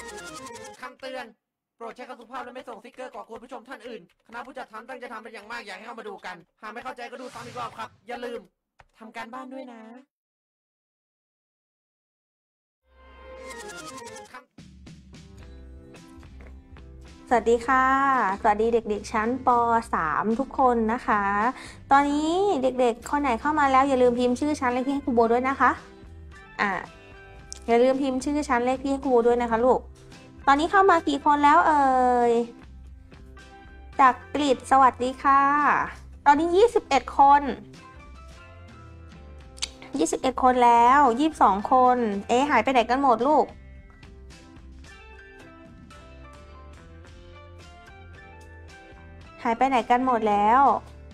คำเตือนโปรดใช้คำสุภาพและไม่ส่งสติ๊กเกอร์ก่อกวนผู้ชมท่านอื่นคณะผู้จัดทำตั้งใจทำเป็นอย่างมากอยากให้เข้ามาดูกันหากไม่เข้าใจก็ดูซ้ำอีกรอบครับอย่าลืมทำการบ้านด้วยนะสวัสดีค่ะสวัสดีเด็กๆชั้นป .3 ทุกคนนะคะตอนนี้เด็กๆคนไหนเข้ามาแล้วอย่าลืมพิมพ์ชื่อชั้นเลขที่ให้ครูโบด้วยนะคะอย่าลืมพิมพ์ชื่อชั้นเลขที่ให้ครูโบด้วยนะคะลูกตอนนี้เข้ามากี่คนแล้วจากกรีฑสวัสดีค่ะตอนนี้21คนแล้ว22คนหายไปไหนกันหมดลูกหายไปไหนกันหมดแล้ว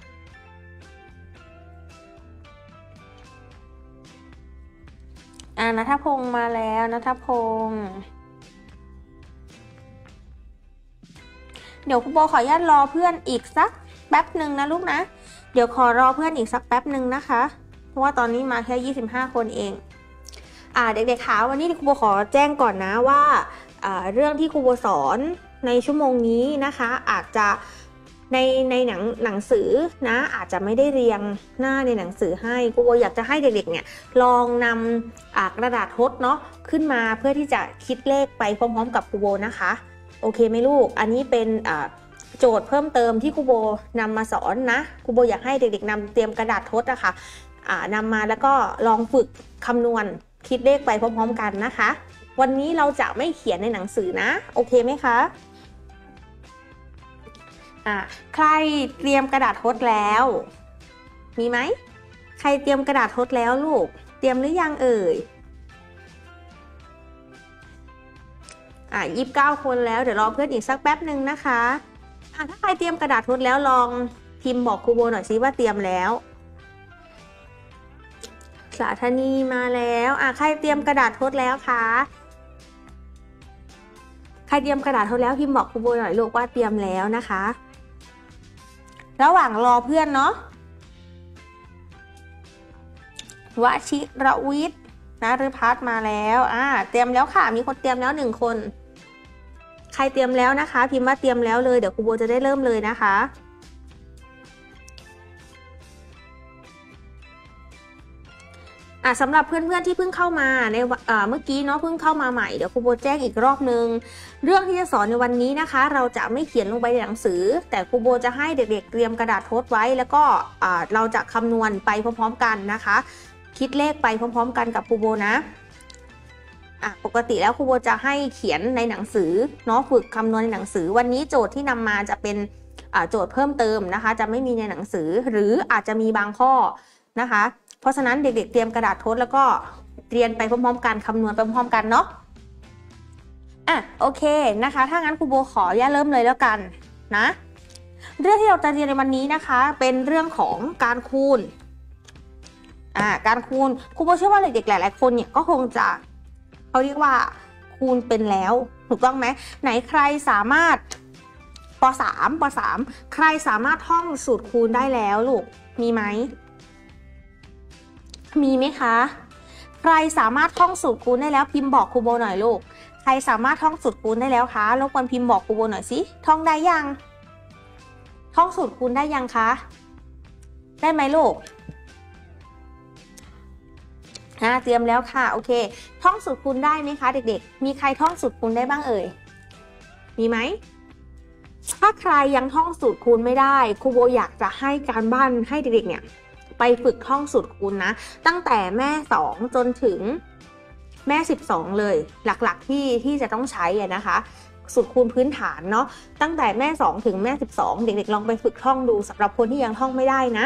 ณัฐพงศ์มาแล้วณัฐพงศ์เดี๋ยวครูโบขออนุญาตรอเพื่อนอีกสักแป๊บหนึ่งนะลูกนะเดี๋ยวขอรอเพื่อนอีกสักแป๊บหนึ่งนะคะเพราะว่าตอนนี้มาแค่25คนเองเด็กๆคะวันนี้ครูโบขอแจ้งก่อนนะว่าเรื่องที่ครูโบสอนในชั่วโมงนี้นะคะอาจจะในหนังสือนะอาจจะไม่ได้เรียงหน้าในหนังสือให้ครูโบอยากจะให้เด็กๆเนี่ยลองนำกระดาษทดเนาะขึ้นมาเพื่อที่จะคิดเลขไปพร้อมๆกับครูโบนะคะโอเคไหมลูกอันนี้เป็นโจทย์เพิ่มเติมที่ครูโบนำมาสอนนะครูโบอยากให้เด็กๆนำเตรียมกระดาษทดนะคะนำมาแล้วก็ลองฝึกคำนวณคิดเลขไปพร้อมๆกันนะคะวันนี้เราจะไม่เขียนในหนังสือนะโอเคไหมคะใครเตรียมกระดาษทดแล้วมีไหมใครเตรียมกระดาษทดแล้วลูกเตรียมหรือยัง29คนแล้วเดี๋ยวรอเพื่อนอีกสักแป๊บหนึ่งนะคะถ้าใครเตรียมกระดาษทดแล้วลองพิมพ์บอกครูโบหน่อยสิว่าเตรียมแล้วสาธนีมาแล้วใครเตรียมกระดาษทดแล้วคะใครเตรียมกระดาษทดแล้วพิมพ์บอกครูโบหน่อยลูกว่าเตรียมแล้วนะคะระหว่างรอเพื่อนเนาะวชิรวิทย์นะฤพัฒน์มาแล้วเตรียมแล้วค่ะมีคนเตรียมแล้ว1คนใครเตรียมแล้วนะคะพิมพ์ว่าเตรียมแล้วเลยเดี๋ยวครูโบจะได้เริ่มเลยนะคะสำหรับเพื่อนๆที่เพิ่งเข้ามาในเมื่อกี้เนาะเพิ่งเข้ามาใหม่เดี๋ยวครูโบแจ้งอีกรอบนึงเรื่องที่จะสอนในวันนี้นะคะเราจะไม่เขียนลงไปในหนังสือแต่ครูโบจะให้เด็กๆเตรียมกระดาษทดไว้แล้วก็เราจะคำนวณไปพร้อมๆกันนะคะคิดเลขไปพร้อมๆกันกับครูโบนะปกติแล้วครูโบจะให้เขียนในหนังสือเนาะฝึกคำนวณในหนังสือวันนี้โจทย์ที่นำมาจะเป็นโจทย์เพิ่มเติมนะคะจะไม่มีในหนังสือหรืออาจจะมีบางข้อนะคะเพราะฉะนั้นเด็กๆเตรียมกระดาษทดแล้วก็เรียนไปพร้อมๆกันคำนวณไปพร้อมๆกันเนาะโอเคนะคะถ้างั้นครูโบขออนุญาตเริ่มเลยแล้วกันนะเรื่องที่เราจะเรียนในวันนี้นะคะเป็นเรื่องของการคูณการคูณครูโบเชื่อว่าเด็กๆหลายๆคนเนี่ยก็คงจะเขาเรียกว่าคูณเป็นแล้วถูกต้องไหมไหนใครสามารถป .3 ใครสามารถท่องสูตรคูณได้แล้วลูกมีไหมคะใครสามารถท่องสูตรคูณได้แล้วพิมพ์บอกครูโบหน่อยลูกใครสามารถท่องสูตรคูณได้แล้วคะรบกวนพิมพ์บอกครูโบหน่อยสิท่องได้ยังท่องสูตรคูณได้ยังคะได้ไหมลูกเตรียมแล้วค่ะโอเคท่องสูตรคูณได้ไหมคะเด็กๆมีใครท่องสูตรคูณได้บ้างมีไหมถ้าใครยังท่องสูตรคูณไม่ได้ครูโบอยากจะให้การบ้านให้เด็กๆเนี่ยไปฝึกท่องสูตรคูณนะตั้งแต่แม่2จนถึงแม่12เลยหลักๆที่จะต้องใช้นะคะสูตรคูณพื้นฐานเนาะตั้งแต่แม่2ถึงแม่12เด็กๆลองไปฝึกท่องดูสำหรับคนที่ยังท่องไม่ได้นะ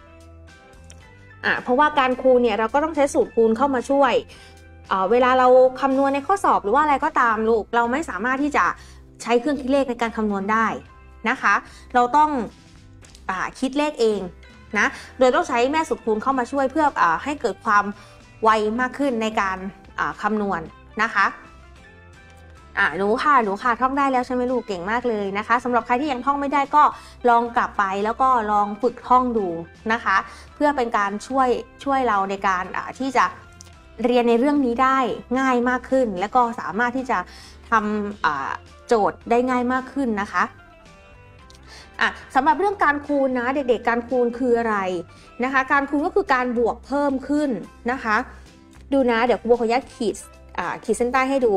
เพราะว่าการคูณเนี่ยเราก็ต้องใช้สูตรคูณเข้ามาช่วยเวลาเราคำนวณในข้อสอบหรือว่าอะไรก็ตามลูกเราไม่สามารถที่จะใช้เครื่องคิดเลขในการคำนวณได้นะคะเราต้องคิดเลขเองนะโดยต้องใช้แม่สูตรคูณเข้ามาช่วยเพื่อให้เกิดความไวมากขึ้นในการคำนวณนะคะหนูค่ะท่องได้แล้วใช่ไหมลูกเก่งมากเลยนะคะสำหรับใครที่ยังท่องไม่ได้ก็ลองกลับไปแล้วก็ลองฝึกท่องดูนะคะเพื่อเป็นการช่วยเราในการที่จะเรียนในเรื่องนี้ได้ง่ายมากขึ้นและก็สามารถที่จะทำโจทย์ได้ง่ายมากขึ้นนะคะสำหรับเรื่องการคูณนะเด็กๆการคูณคืออะไรนะคะการคูณก็คือการบวกเพิ่มขึ้นนะคะดูนะเดี๋ยวครูโบขออนุญาตขีดเส้นใต้ให้ดู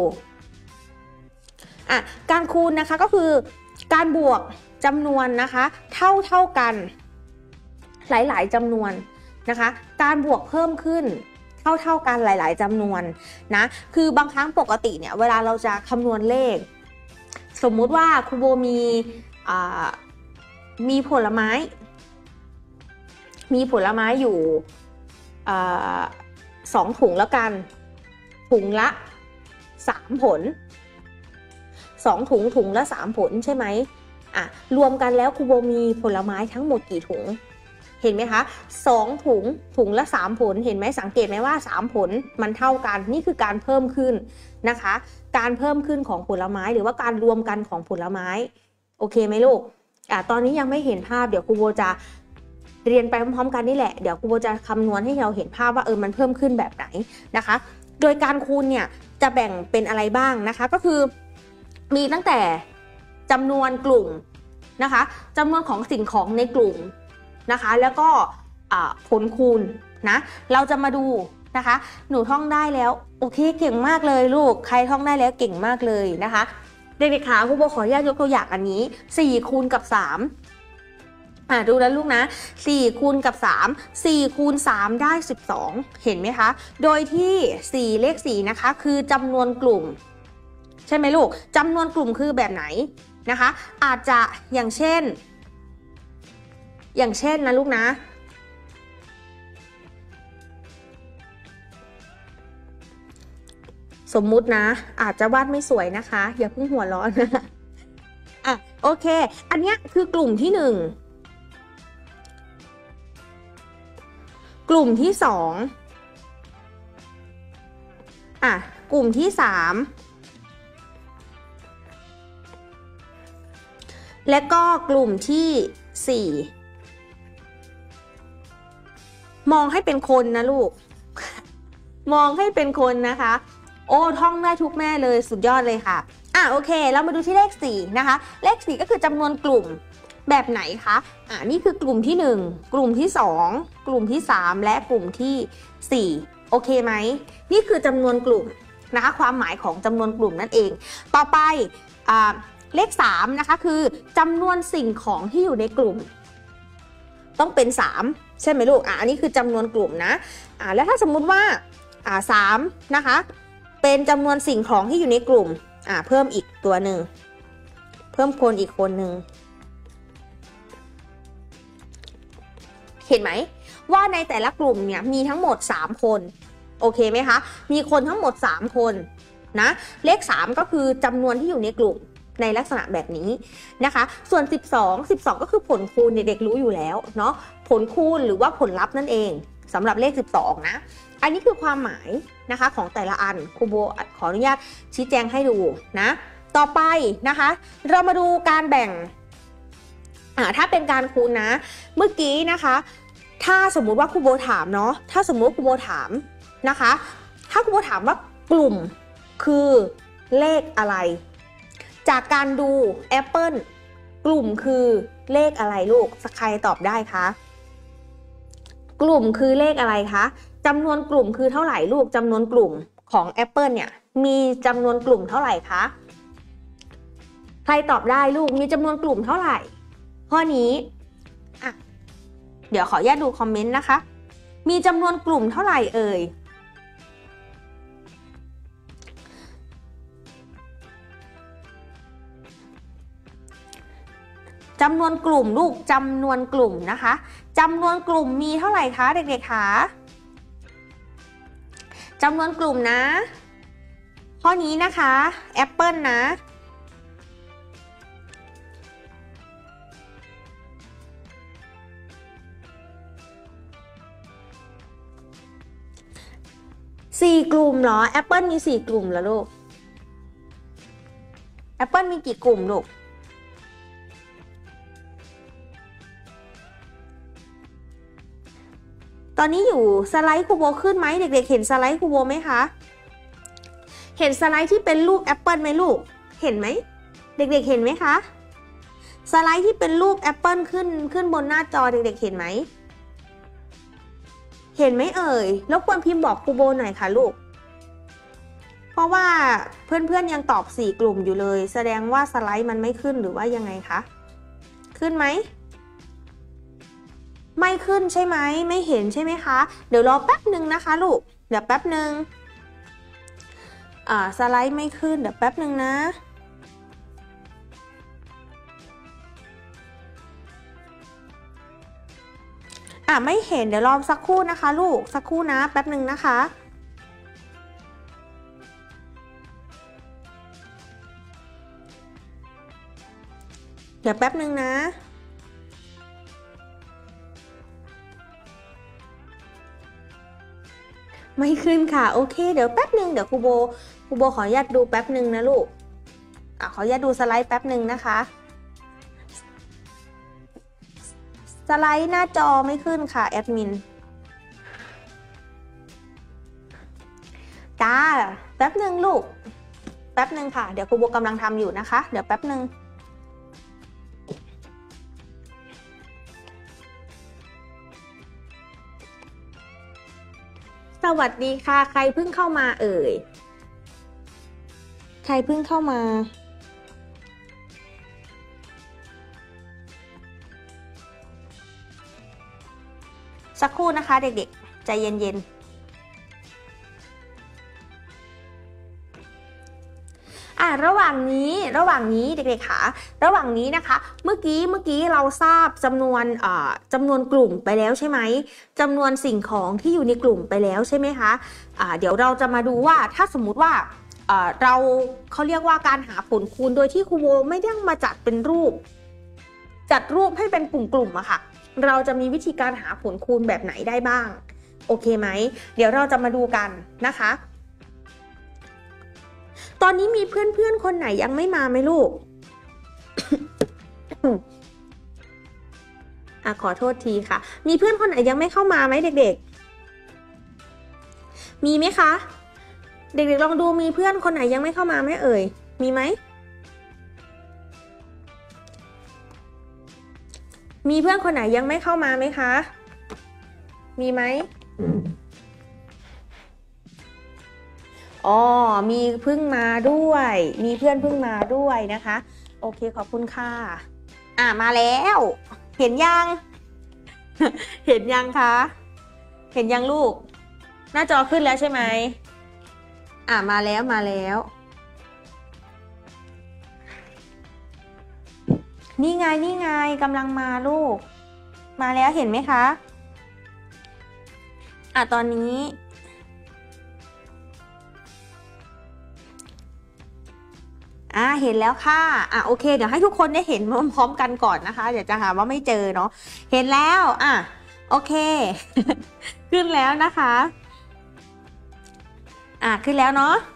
การคูณนะคะก็คือการบวกจำนวนนะคะเท่ากันหลายๆจำนวนนะคะการบวกเพิ่มขึ้นเท่ากันหลายๆจำนวนนะคือบางครั้งปกติเนี่ยเวลาเราจะคำนวณเลขสมมุติว่าครูโบมีผลไม้อยู่2 ถุงแล้วกันถุงละ3 ผล2 ถุงละ3 ผลใช่ไหมรวมกันแล้วครูโบมีผลไม้ทั้งหมดกี่ถุงเห็นไหมคะ2 ถุงละ3 ผลเห็นไหมสังเกตไหมว่า3 ผลมันเท่ากันนี่คือการเพิ่มขึ้นนะคะการเพิ่มขึ้นของผลไม้หรือว่าการรวมกันของผลไม้โอเคไหมลูกตอนนี้ยังไม่เห็นภาพเดี๋ยวครูโบจะเรียนไปพร้อมๆกันนี่แหละเดี๋ยวครูโบจะคำนวณให้เราเห็นภาพว่ามันเพิ่มขึ้นแบบไหนนะคะโดยการคูณเนี่ยจะแบ่งเป็นอะไรบ้างนะคะก็คือมีตั้งแต่จำนวนกลุ่มนะคะจำนวนของสิ่งของในกลุ่มนะคะแล้วก็ผลคูณนะเราจะมาดูนะคะหนูท่องได้แล้วโอเคเก่งมากเลยลูกใครท่องได้แล้วเก่งมากเลยนะคะเด็กๆคะครูโบขออนุญาตยกตัวอย่างอันนี้4 คูณกับ 3ดูแล้วลูกนะ4 คูณกับ 3 4 คูณ 3 ได้ 12เห็นไหมคะโดยที่4เลข4นะคะคือจำนวนกลุ่มใช่ไหมลูกจำนวนกลุ่มคือแบบไหนนะคะอาจจะอย่างเช่นนะลูกนะสมมุตินะอาจจะวาดไม่สวยนะคะอย่าเพิ่งหัวร้อนนะโอเคอันนี้คือกลุ่มที่1กลุ่มที่2กลุ่มที่3และก็กลุ่มที่4มองให้เป็นคนนะลูกมองให้เป็นคนนะคะโอ้ท่องได้ทุกแม่เลยสุดยอดเลยค่ะโอเคเรามาดูที่เลข4นะคะเลข4ก็คือจำนวนกลุ่มแบบไหนคะนี่คือกลุ่มที่1กลุ่มที่2กลุ่มที่3และกลุ่มที่4โอเคไหมนี่คือจำนวนกลุ่มนะคะความหมายของจำนวนกลุ่มนั่นเองต่อไปเลข3นะคะคือจำนวนสิ่งของที่อยู่ในกลุ่มต้องเป็น3ใช่ไหมลูกอันนี้คือจำนวนกลุ่มนะแล้วถ้าสมมุติว่า3นะคะเป็นจำนวนสิ่งของที่อยู่ในกลุ่มเพิ่มอีกตัวหนึ่งเพิ่มคนอีกคนหนึ่งเห็นไหมว่าในแต่ละกลุ่มเนี่ยมีทั้งหมด3 คนโอเคไหมคะมีคนทั้งหมด3 คนนะเลข3ก็คือจำนวนที่อยู่ในกลุ่มในลักษณะแบบนี้นะคะส่วน12ก็คือผลคูณเด็กๆรู้อยู่แล้วเนาะผลคูณหรือว่าผลลัพธ์นั่นเองสำหรับเลข12นะอันนี้คือความหมายนะคะของแต่ละอันครูโบขออนุญาตชี้แจงให้ดูนะต่อไปนะคะเรามาดูการแบ่งถ้าเป็นการคูณนะเมื่อกี้นะคะถ้าสมมุติว่าครูโบถามเนาะถ้าสมมุติครูโบถามนะคะถ้าครูโบถามว่ากลุ่มคือเลขอะไรจากการดูแอปเปิลกลุ่มคือเลขอะไรลูกใครตอบได้คะกลุ่มคือเลขอะไรคะจำนวนกลุ่มคือเท่าไหร่ลูกจำนวนกลุ่มของแอปเปิลเนี่ยมีจำนวนกลุ่มเท่าไหร่คะใครตอบได้ลูกมีจำนวนกลุ่มเท่าไหร่ข้อนี้เดี๋ยวขออนุญาตดูคอมเมนต์นะคะมีจำนวนกลุ่มเท่าไหร่เอ่ยจำนวนกลุ่มลูกจำนวนกลุ่มนะคะจำนวนกลุ่มมีเท่าไหร่คะเด็กๆคะจำนวนกลุ่มนะข้อนี้นะคะแอปเปิลนะ4 กลุ่มเหรอแอปเปิลมี4 กลุ่มเหรอลูกแอปเปิลมีกี่กลุ่มลูกตอนนี้อยู่สไลด์ครูโบขึ้นไหมเด็กๆเห็นสไลด์ครูโบไหมคะเห็นสไลด์ที่เป็นรูปแอปเปิลไหมลูกเห็นไหมเด็กๆเห็นไหมคะสไลด์ที่เป็นรูปแอปเปิลขึ้นบนหน้าจอเด็กๆเห็นไหมเห็นไหมเอ่ยรบกวนพิมพ์บอกครูโบหน่อยค่ะลูกเพราะว่าเพื่อนๆยังตอบ4กลุ่มอยู่เลยแสดงว่าสไลด์มันไม่ขึ้นหรือว่ายังไงคะขึ้นไหมไม่ขึ้นใช่ไหมไม่เห็นใช่ไหมคะเดี๋ยวรอแป๊บหนึ่งนะคะลูกเดี๋ยวแป๊บหนึ่งสไลด์ไม่ขึ้นเดี๋ยวแป๊บหนึ่งนะไม่เห็นเดี๋ยวรอสักครู่นะคะลูกสักครู่นะแป๊บหนึ่งนะคะเดี๋ยวแป๊บหนึ่งนะไม่ขึ้นค่ะโอเคเดี๋ยวแป๊บหนึ่งเดี๋ยวครูโบขออนุญาตดูแป๊บหนึ่งนะลูกขออนุญาตดูสไลด์แป๊บหนึ่งนะคะสไลด์หน้าจอไม่ขึ้นค่ะแอดมินจ้าแป๊บหนึ่งลูกแป๊บหนึ่งค่ะเดี๋ยวครูโบกำลังทำอยู่นะคะเดี๋ยวแป๊บหนึ่งสวัสดีค่ะใครเพิ่งเข้ามาเอ่ยใครเพิ่งเข้ามาสักครู่นะคะเด็กๆใจเย็นๆระหว่างนี้เด็กๆค่ะระหว่างนี้นะคะเมื่อกี้เราทราบจำนวนกลุ่มไปแล้วใช่ไหมจำนวนสิ่งของที่อยู่ในกลุ่มไปแล้วใช่ไหมคะเดี๋ยวเราจะมาดูว่าถ้าสมมุติว่าเขาเรียกว่าการหาผลคูณโดยที่ครูโบไม่ได้มาจัดเป็นรูปจัดรูปให้เป็นกลุ่มๆอะค่ะเราจะมีวิธีการหาผลคูณแบบไหนได้บ้างโอเคไหมเดี๋ยวเราจะมาดูกันนะคะตอนนี้มีเพื่อนๆคนไหนยังไม่มาไหมลูก ขอโทษทีค่ะมีเพื่อนคนไหนยังไม่เข้ามาไหมเด็กๆมีไหมคะเด็กๆลองดูมีเพื่อนคนไหนยังไม่เข้ามาไหมเอ่ยมีไหมมีเพื่อนคนไหนยังไม่เข้ามาไหมคะมีไหมมีเพิ่งมาด้วยมีเพื่อนเพิ่งมาด้วยนะคะโอเคขอบคุณค่ะมาแล้วเห็นยัง เห็นยังคะเห็นยังลูกหน้าจอขึ้นแล้วใช่ไหมมาแล้วนี่ไงกำลังมาลูกมาแล้วเห็นไหมคะตอนนี้เห็นแล้วค่ะโอเคเดี๋ยวให้ทุกคนได้เห็นพร้อมๆกันก่อนนะคะเดี๋ยวจะหาว่าไม่เจอเนาะเห็นแล้วโอเค ขึ้นแล้วนะคะขึ้นแล้วเนาะ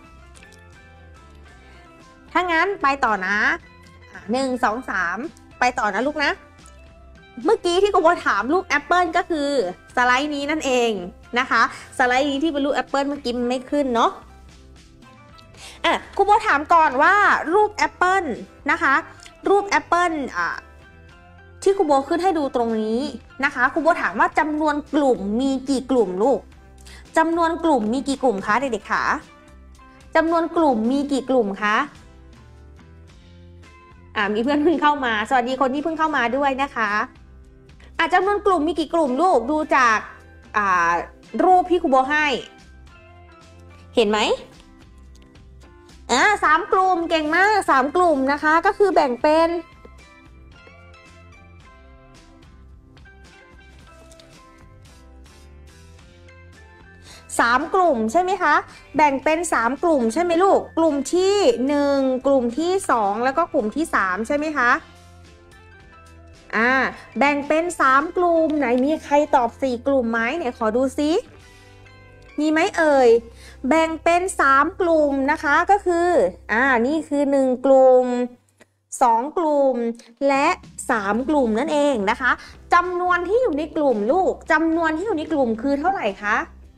ถ้างั้นไปต่อนะ1 2 3ไปต่อนะลูกนะเมื่อกี้ที่ครูโบถามรูปแอปเปิลก็คือสไลด์นี้นั่นเองนะคะสไลด์นี้ที่เป็นรูปแอปเปิลเมื่อกี้ไม่ขึ้นเนาะครูโบถามก่อนว่ารูปแอปเปิลนะคะรูปแอปเปิลที่ครูโบขึ้นให้ดูตรงนี้นะคะครูโบถามว่าจำนวนกลุ่มมีกี่กลุ่มลูกจำนวนกลุ่มมีกี่กลุ่มคะเด็กๆคะจำนวนกลุ่มมีกี่กลุ่มคะมีเพื่อนเพิ่งเข้ามาสวัสดีคนที่เพิ่งเข้ามาด้วยนะคะจำนวนกลุ่มมีกี่กลุ่มลูกดูจากรูปที่ครูโบให้เห็นไหม3 กลุ่มเก่งมาก3 กลุ่มนะคะก็คือแบ่งเป็น3 กลุ่มใช่ไหมคะแบ่งเป็น3 กลุ่มใช่ไหมลูกกลุ่มที่1กลุ่มที่2แล้วก็กลุ่มที่3ใช่ไหมคะแบ่งเป็น3 กลุ่มไหนมีใครตอบ4 กลุ่มไหมไหนขอดูซิมีไหมเอ่ยแบ่งเป็น3 กลุ่มนะคะก็คือนี่คือ1 กลุ่ม2 กลุ่มและ3 กลุ่มนั่นเองนะคะจำนวนที่อยู่ในกลุ่มลูกจำนวนที่อยู่ในกลุ่มคือเท่าไหร่คะ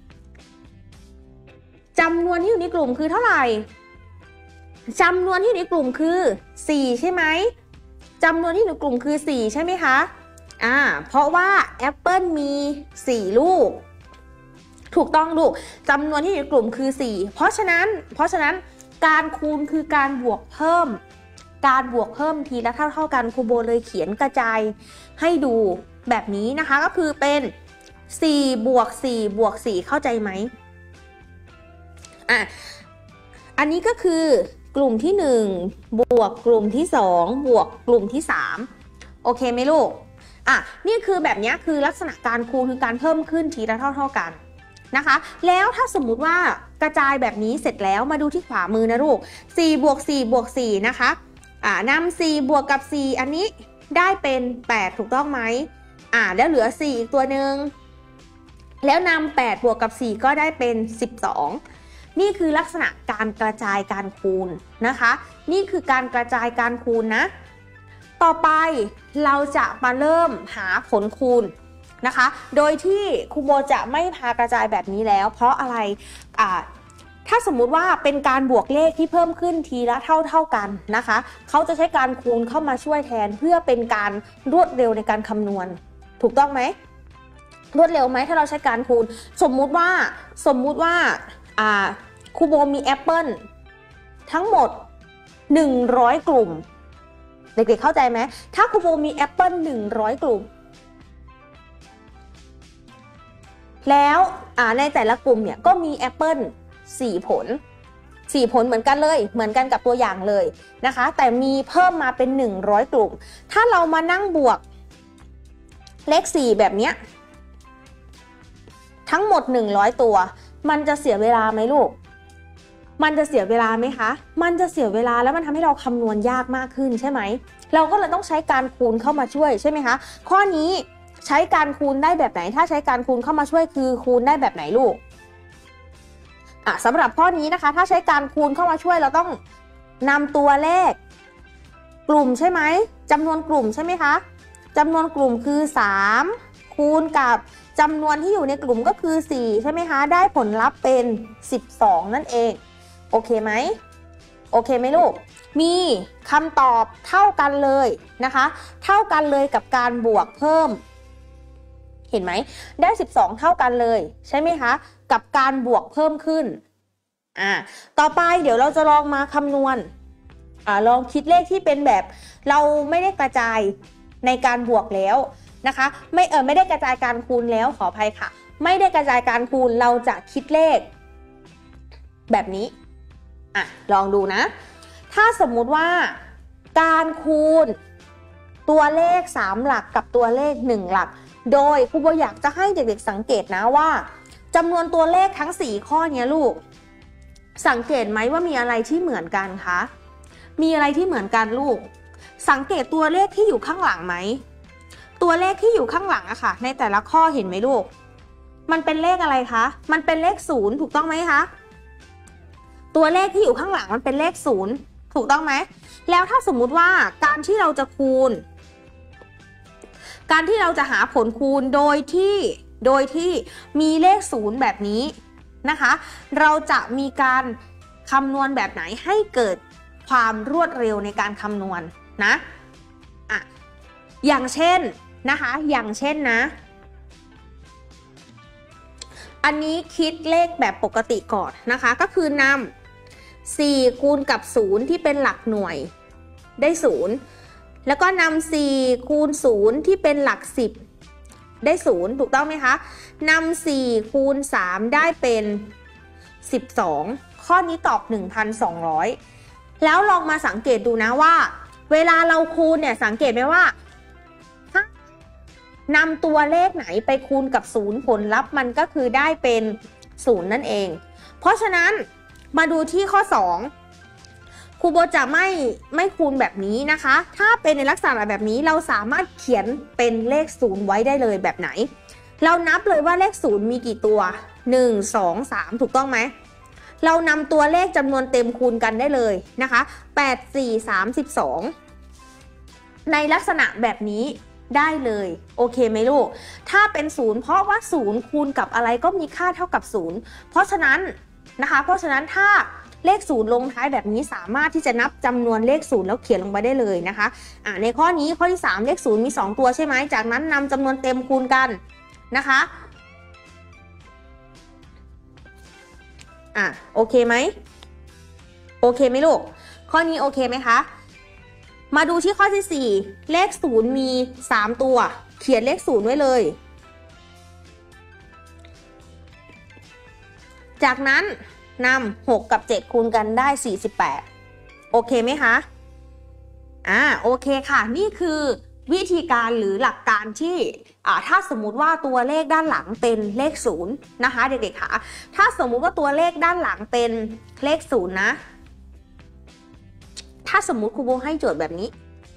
จำนวนที่อยู่ในกลุ่มคือเท่าไหร่จำนวนที่อยู่ในกลุ่มคือ4ใช่ไหมจำนวนที่อยู่ในกลุ่มคือ4ใช่ไหมคะเพราะว่าแอปเปิลมี4ลูกถูกต้องลูกจำนวนที่อยู่ในกลุ่มคือ4เพราะฉะนั้นการคูณคือการบวกเพิ่มทีละเท่ากันครูโบเลยเขียนกระจายให้ดูแบบนี้นะคะก็คือเป็น4บวก4บวก4เข้าใจไหมอันนี้ก็คือกลุ่มที่1บวกกลุ่มที่2บวกกลุ่มที่3โอเคไหมลูกนี่คือแบบนี้คือลักษณะการคูณคือการเพิ่มขึ้นทีละเท่ากันนะคะแล้วถ้าสมมุติว่ากระจายแบบนี้เสร็จแล้วมาดูที่ขวามือนะลูก4บวก4บวก4นะคะนำ4บวกกับ4อันนี้ได้เป็น8ถูกต้องไหมแล้วเหลือ4อีกตัวหนึ่งแล้วนำ8บวกกับ4ก็ได้เป็น12นี่คือลักษณะการกระจายการคูณนะคะนี่คือการกระจายการคูณนะต่อไปเราจะมาเริ่มหาผลคูณนะคะโดยที่ครูโบจะไม่พากระจายแบบนี้แล้วเพราะอะไรถ้าสมมุติว่าเป็นการบวกเลขที่เพิ่มขึ้นทีละเท่ากันนะคะเขาจะใช้การคูณเข้ามาช่วยแทนเพื่อเป็นการรวดเร็วในการคำนวณถูกต้องไหมรวดเร็วไหมถ้าเราใช้การคูณสมมุติว่าครูโบมีแอปเปิลทั้งหมด100กลุ่มเด็กๆเข้าใจไหมถ้าครูโบมีแอปเปิล100กลุ่มแล้วในแต่ละกลุ่มเนี่ยก็มีแอปเปิล4ผลเหมือนกันเลยเหมือนกันกับตัวอย่างเลยนะคะแต่มีเพิ่มมาเป็น100กลุ่มถ้าเรามานั่งบวกเลข4แบบเนี้ยทั้งหมด100ตัวมันจะเสียเวลาไหมลูกมันจะเสียเวลาไหมคะมันจะเสียเวลาแล้วมันทำให้เราคำนวณยากมากขึ้นใช่ไหมเราก็เลยต้องใช้การคูณเข้ามาช่วยใช่ไหมคะข้อนี้ใช้การคูณได้แบบไหนถ้าใช้การคูณเข้ามาช่วยคือคูณได้แบบไหนลูกสำหรับข้อนี้นะคะถ้าใช้การคูณเข้ามาช่วยเราต้องนำตัวเลขกลุ่มใช่ไหมจำนวนกลุ่มใช่ไหมคะจำนวนกลุ่มคือ3คูณกับจำนวนที่อยู่ในกลุ่มก็คือ4ใช่ไหมคะได้ผลลัพธ์เป็น12นั่นเองโอเคไหมโอเคไหมลูกมีคำตอบเท่ากันเลยนะคะเท่ากันเลยกับการบวกเพิ่มเห็นไหมได้12เท่ากันเลยใช่ไหมคะกับการบวกเพิ่มขึ้นต่อไปเดี๋ยวเราจะลองมาคำนวณลองคิดเลขที่เป็นแบบเราไม่ได้กระจายในการบวกแล้วนะคะไม่ได้กระจายการคูณแล้วขออภัยค่ะไม่ได้กระจายการคูณเราจะคิดเลขแบบนี้ลองดูนะถ้าสมมุติว่าการคูณตัวเลข3หลักกับตัวเลข1หลักโดยครูโบอยากจะให้เด็กๆสังเกตนะว่าจำนวนตัวเลขทั้ง4ข้อนี้ลูกสังเกตไหมว่ามีอะไรที่เหมือนกันคะมีอะไรที่เหมือนกันลูกสังเกตตัวเลขที่อยู่ข้างหลังไหมตัวเลขที่อยู่ข้างหลังอะค่ะในแต่ละข้อเห็นไหมลูกมันเป็นเลขอะไรคะมันเป็นเลข0ถูกต้องไหมคะตัวเลขที่อยู่ข้างหลังมันเป็นเลข0ถูกต้องไหมแล้วถ้าสมมุติว่าการที่เราจะคูณการที่เราจะหาผลคูณโดยที่มีเลข0แบบนี้นะคะเราจะมีการคำนวณแบบไหนให้เกิดความรวดเร็วในการคำนวณนะอย่างเช่นนะคะอย่างเช่นนะอันนี้คิดเลขแบบปกติก่อนนะคะก็คือนำ4คูณกับ0ที่เป็นหลักหน่วยได้0แล้วก็นำ4คูณ0ที่เป็นหลัก10ได้0ถูกต้องไหมคะนำ4คูณ3ได้เป็น12ข้อนี้ตอบ 1,200 แล้วลองมาสังเกตดูนะว่าเวลาเราคูณเนี่ยสังเกตไหมว่าถ้านำตัวเลขไหนไปคูณกับ0ผลลัพธ์มันก็คือได้เป็น0นั่นเองเพราะฉะนั้นมาดูที่ข้อ2ครูโบจะไม่คูณแบบนี้นะคะถ้าเป็นในลักษณะแบบนี้เราสามารถเขียนเป็นเลข0ไว้ได้เลยแบบไหนเรานับเลยว่าเลข0มีกี่ตัว1 2 3ถูกต้องไหมเรานำตัวเลขจำนวนเต็มคูณกันได้เลยนะคะ8 4 32ในลักษณะแบบนี้ได้เลยโอเคไหมลูกถ้าเป็น0เพราะว่า0คูณกับอะไรก็มีค่าเท่ากับ0เพราะฉะนั้นนะคะเพราะฉะนั้นถ้าเลข0ลงท้ายแบบนี้สามารถที่จะนับจำนวนเลข0แล้วเขียนลงไปได้เลยนะคะในข้อนี้ข้อที่3เลข0มี2ตัวใช่ไหมจากนั้นนำจำนวนเต็มคูณกันนะคะโอเคไหมโอเคไหมลูกข้อนี้โอเคไหมคะมาดูที่ข้อที่4เลข0มี3ตัวเขียนเลข0ไว้เลยจากนั้นนำ6กับ7คูณกันได้48โอเคไหมคะโอเคค่ะนี่คือวิธีการหรือหลักการที่ถ้าสมมุติว่าตัวเลขด้านหลังเป็นเลข0นะคะเด็กๆค่ะถ้าสมมุติว่าตัวเลขด้านหลังเป็นเลข0นะถ้าสมมุติครูโบให้โจทย์แบบนี้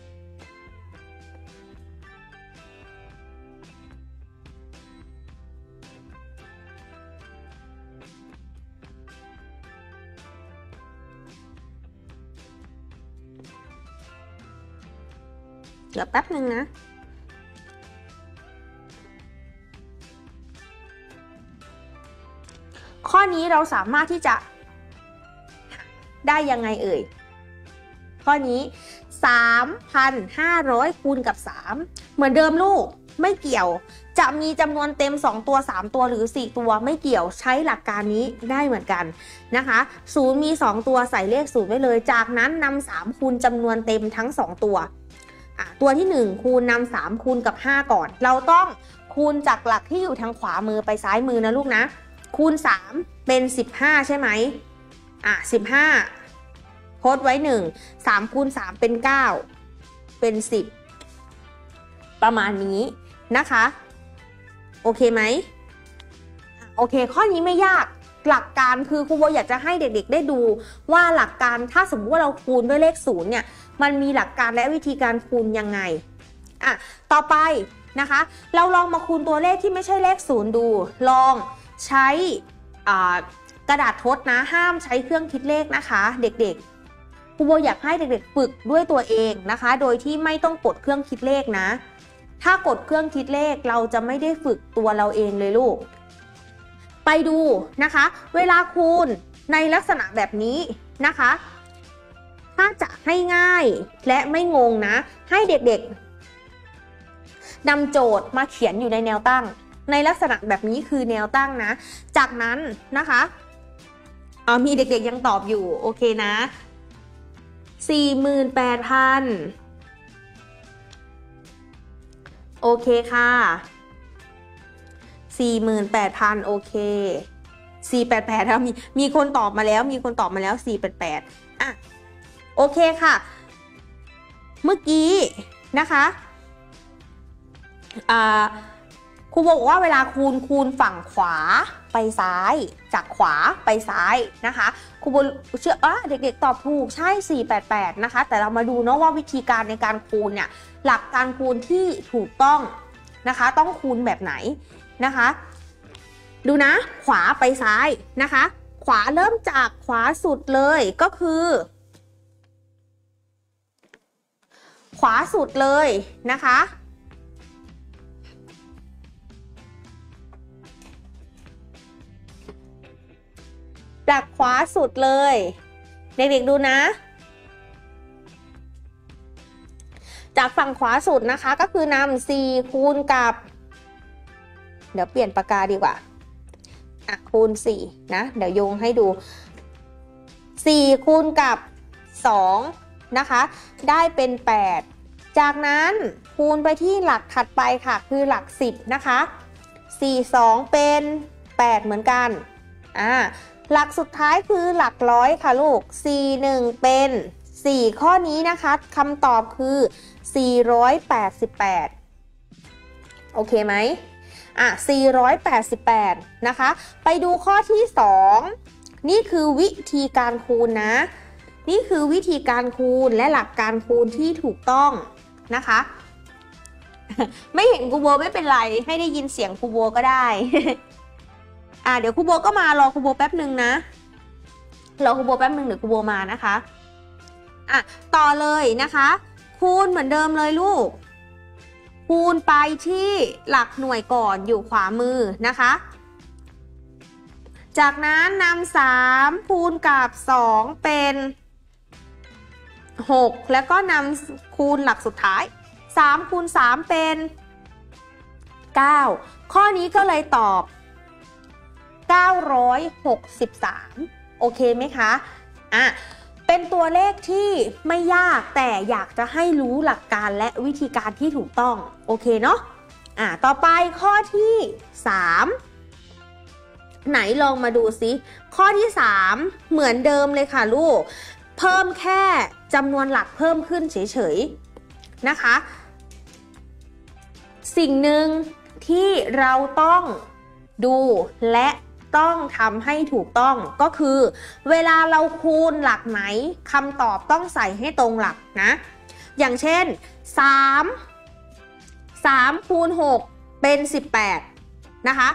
เดี๋ยวแป๊บนึงนะข้อนี้เราสามารถที่จะได้ยังไงเอ่ยข้อนี้ 3,500 คูณกับ3เหมือนเดิมลูกไม่เกี่ยวจะมีจำนวนเต็ม2ตัว3ตัวหรือ4ตัวไม่เกี่ยวใช้หลักการนี้ได้เหมือนกันนะคะ0มี2ตัวใส่เลข0ไว้เลยจากนั้นนำ3คูณจำนวนเต็มทั้ง2ตัวตัวที่1คูณนำ3คูณกับ5ก่อนเราต้องคูณจากหลักที่อยู่ทางขวามือไปซ้ายมือนะลูกนะคูณ3เป็น15ใช่ไหม15โพสต์ไว้1 3คูณ3เป็น9เป็น10ประมาณนี้นะคะโอเคไหมโอเคข้อนี้ไม่ยากหลักการคือครูโบอยากจะให้เด็กๆได้ดูว่าหลักการถ้าสมมติว่าเราคูณด้วยเลข0เนี่ยมันมีหลักการและวิธีการคูณยังไงต่อไปนะคะเราลองมาคูณตัวเลขที่ไม่ใช่เลข0ดูลองใช้กระดาษทดนะห้ามใช้เครื่องคิดเลขนะคะเด็กๆครูโบอยากให้เด็กๆฝึกด้วยตัวเองนะคะโดยที่ไม่ต้องกดเครื่องคิดเลขนะถ้ากดเครื่องคิดเลขเราจะไม่ได้ฝึกตัวเราเองเลยลูกไปดูนะคะเวลาคูณในลักษณะแบบนี้นะคะถ้าจะให้ง่ายและไม่งงนะให้เด็กๆนำโจทย์มาเขียนอยู่ในแนวตั้งในลักษณะแบบนี้คือแนวตั้งนะจากนั้นนะคะมีเด็กๆยังตอบอยู่โอเคนะ 48,000 โอเคค่ะ 48,000 โอเค488แล้วมีคนตอบมาแล้ว488โอเคค่ะเมื่อกี้นะคะครูบอกว่าเวลาคูณฝั่งขวาไปซ้ายจากขวาไปซ้ายนะคะครูโบเชื่อเด็กๆตอบถูกใช่488นะคะแต่เรามาดูเนาะว่าวิธีการในการคูณเนี่ยหลักการคูณที่ถูกต้องนะคะต้องคูณแบบไหนนะคะดูนะขวาไปซ้ายนะคะขวาเริ่มจากขวาสุดเลยก็คือขวาสุดเลยนะคะจากขวาสุดเลยเด็กๆดูนะจากฝั่งขวาสุดนะคะก็คือนำ4คูณกับเดี๋ยวเปลี่ยนปากกาดีกว่าคูณ4นะเดี๋ยวโยงให้ดู4คูณกับ2นะคะได้เป็น8จากนั้นคูณไปที่หลักถัดไปค่ะคือหลัก10นะคะ4 2เป็น8เหมือนกันหลักสุดท้ายคือหลักร้อยค่ะลูก4 1เป็น4ข้อนี้นะคะคำตอบคือ488โอเคไหม488นะคะไปดูข้อที่2นี่คือวิธีการคูณนะนี่คือวิธีการคูณและหลักการคูณที่ถูกต้องนะคะไม่เห็นครูโบไม่เป็นไรให้ได้ยินเสียงครูโบก็ได้เดี๋ยวครูโบก็มารอครูโบแป๊บหนึ่งนะรอครูโบแป๊บหนึ่งเดี๋ยวครูโบมานะคะต่อเลยนะคะคูณเหมือนเดิมเลยลูกคูณไปที่หลักหน่วยก่อนอยู่ขวามือนะคะจากนั้นนำ3คูณกับ2เป็น6แล้วก็นำคูณหลักสุดท้าย3คูณ3เป็น9ข้อนี้ก็เลยตอบ963โอเคไหมคะเป็นตัวเลขที่ไม่ยากแต่อยากจะให้รู้หลักการและวิธีการที่ถูกต้องโอเคเนาะต่อไปข้อที่3ไหนลองมาดูซิข้อที่3เหมือนเดิมเลยค่ะลูกเพิ่มแค่จำนวนหลักเพิ่มขึ้นเฉยๆนะคะสิ่งหนึ่งที่เราต้องดูและต้องทำให้ถูกต้องก็คือเวลาเราคูณหลักไหนคำตอบต้องใส่ให้ตรงหลักนะอย่างเช่น3คูณ6เป็น18นะคะ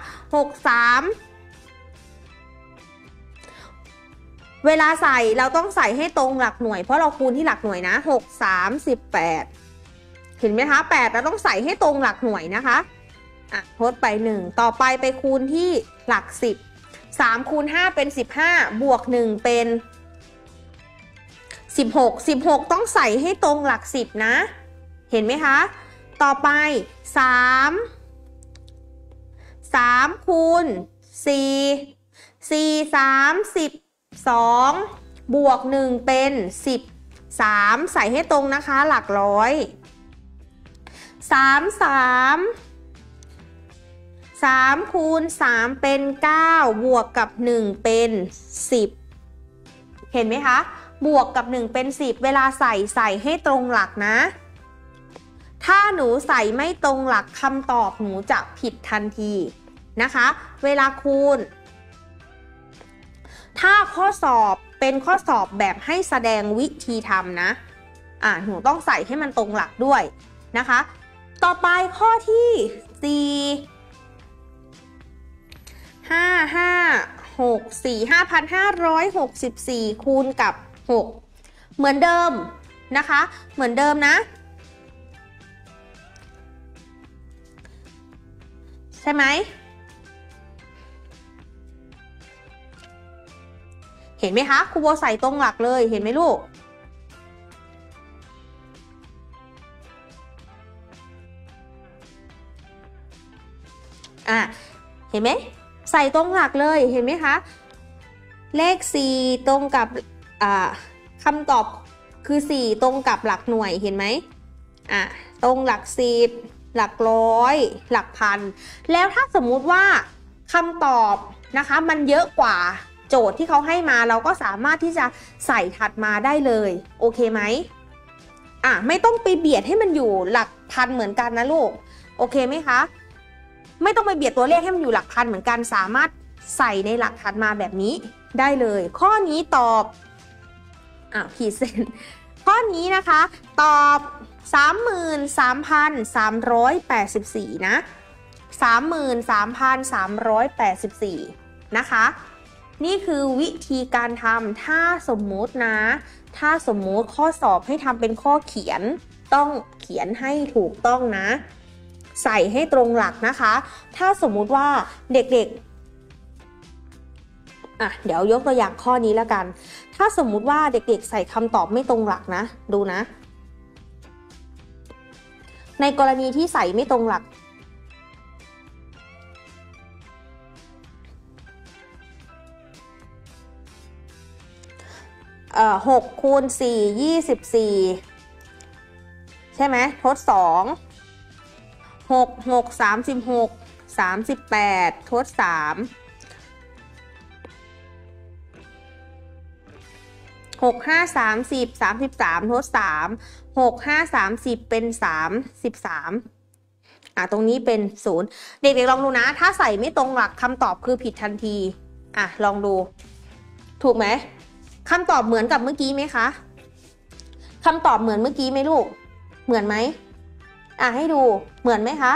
เวลาใส่เราต้องใส่ให้ตรงหลักหน่วยเพราะเราคูณที่หลักหน่วยนะ6 3 18เห็นไหมคะ8เราต้องใส่ให้ตรงหลักหน่วยนะคะทดไป1ต่อไปไปคูณที่หลัก10 3คูณ5เป็น15บวก1เป็น16ต้องใส่ให้ตรงหลัก10นะเห็นไหมคะต่อไป3คูณ4 32บวก1เป็น13ใส่ให้ตรงนะคะหลักร้อย3คูณ3เป็น9บวกกับ1เป็น10เห็นไหมคะบวกกับ1เป็น10เวลาใส่ให้ตรงหลักนะถ้าหนูใส่ไม่ตรงหลักคำตอบหนูจะผิดทันทีนะคะเวลาคูณถ้าข้อสอบเป็นข้อสอบแบบให้แสดงวิธีทำนะหนูต้องใส่ให้มันตรงหลักด้วยนะคะต่อไปข้อที่5,564คูณกับ6เหมือนเดิมนะคะเหมือนเดิมนะใช่ไหมเห็นไหมคะครูโบใส่ตรงหลักเลยเห็นไหมลูกเห็นไหมใส่ตรงหลักเลยเห็นไหมคะเลข4ตรงกับคำตอบคือ4ตรงกับหลักหน่วยเห็นไหมตรงหลัก10หลักร้อยหลักพันแล้วถ้าสมมุติว่าคำตอบนะคะมันเยอะกว่าโจทย์ที่เขาให้มาเราก็สามารถที่จะใส่ถัดมาได้เลยโอเคไหมไม่ต้องไปเบียดให้มันอยู่หลักพันเหมือนกันนะลูกโอเคไหมคะไม่ต้องไปเบียดตัวเลขให้มันอยู่หลักพันเหมือนกันสามารถใส่ในหลักถัดมาแบบนี้ได้เลยข้อนี้ตอบขีดเส้นข้อนี้นะคะตอบ 33,384 นะ 33,384 นะคะนี่คือวิธีการทำถ้าสมมุตินะถ้าสมมุติข้อสอบให้ทำเป็นข้อเขียนต้องเขียนให้ถูกต้องนะใส่ให้ตรงหลักนะคะถ้าสมมุติว่าเด็กๆเดี๋ยวยกตัวอย่างข้อนี้แล้วกันถ้าสมมุติว่าเด็กๆใส่คำตอบไม่ตรงหลักนะดูนะในกรณีที่ใส่ไม่ตรงหลัก6คูณ4 24ใช่ไหมทด2 6 6 36 38ทด3 6 5 30 33ทด3 6 5 30เป็น33ตรงนี้เป็น0เด็กๆลองดูนะถ้าใส่ไม่ตรงหลักคำตอบคือผิดทันทีลองดูถูกไหมคำตอบเหมือนกับเมื่อกี้ไหมคะคำตอบเหมือนเมื่อกี้ไหมลูกเหมือนไหมให้ดูเหมือนไหมคะ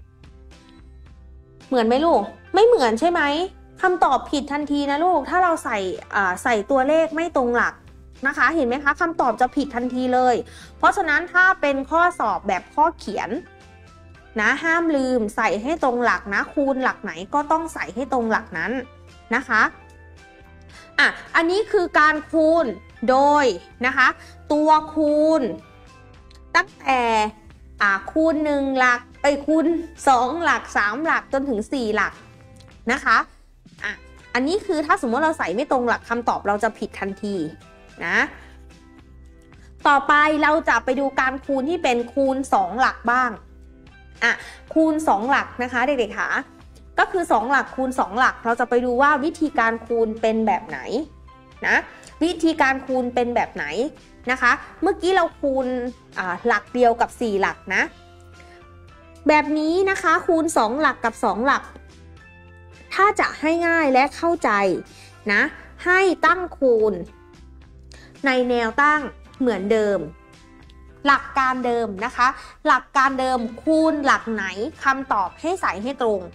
เหมือนไหมลูกไม่เหมือนใช่ไหมคำตอบผิดทันทีนะลูกถ้าเราใส่ตัวเลขไม่ตรงหลักนะคะเห็นไหมคะคำตอบจะผิดทันทีเลยเพราะฉะนั้นถ้าเป็นข้อสอบแบบข้อเขียนนะห้ามลืมใส่ให้ตรงหลักนะคูณหลักไหนก็ต้องใส่ให้ตรงหลักนั้นนะคะอันนี้คือการคูณโดยนะคะตัวคูณตั้งแต่คูณ1หลักคูณ2หลัก3หลักจนถึง4หลักนะคะอันนี้คือถ้าสมมติเราใส่ไม่ตรงหลักคำตอบเราจะผิดทันทีนะต่อไปเราจะไปดูการคูณที่เป็นคูณ2หลักบ้างคูณ2หลักนะคะเด็กๆค่ะก็คือ2หลักคูณ2หลักเราจะไปดูว่าวิธีการคูณเป็นแบบไหนนะวิธีการคูณเป็นแบบไหนนะคะเมื่อกี้เราคูณหลักเดียวกับ4หลักนะแบบนี้นะคะคูณ2หลักกับ2หลักถ้าจะให้ง่ายและเข้าใจนะให้ตั้งคูณในแนวตั้งเหมือนเดิมหลักการเดิมนะคะหลักการเดิมคูณหลักไหนคำตอบให้ใส่ให้ตรง